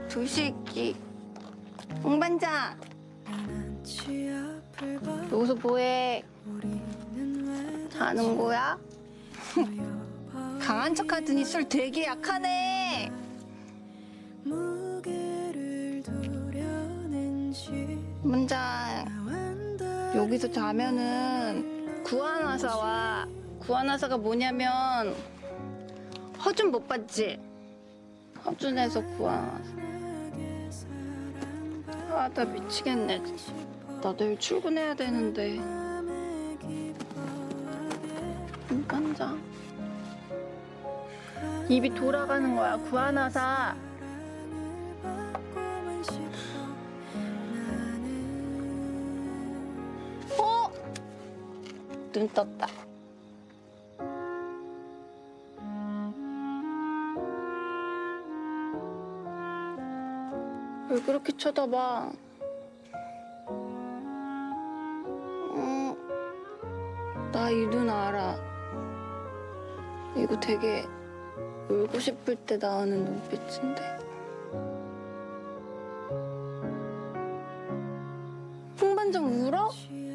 두식이. 홍반장. 여기서 뭐해? 자는 거야? 강한 척 하더니 술 되게 약하네. 문장, 여기서 자면은 구안화사 와. 구안화사가 뭐냐면 허준 못 봤지? 허준에서 구안화사. 아, 나 미치겠네. 나 내일 출근해야 되는데. 문간장. 입이 돌아가는 거야, 구안화사. 어? 눈 떴다. 왜 그렇게 쳐다봐? 나 이 눈 알아. 이거 되게 울고 싶을 때 나오는 눈빛인데. 홍반장 울어?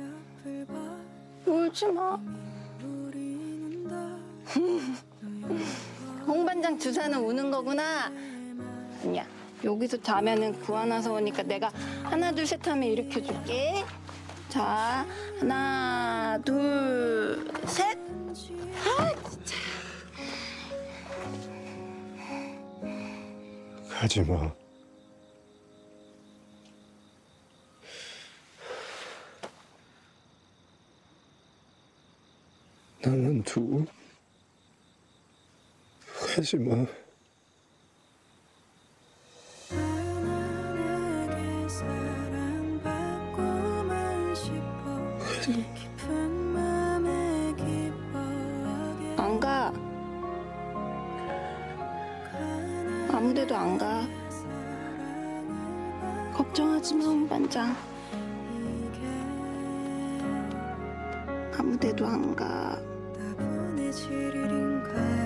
울지 마. 홍반장 주사는 우는 거구나. 아니야. 여기서 자면은 구안화사 오니까 내가 하나 둘 셋 하면 일으켜줄게. 자, 하나 둘 셋. 아, 진짜. 가지 마. 나만 두고 가지 마. 안 가. 아무 데도 안 가. 걱정하지 마, 홍반장. 아무 데도 안 가.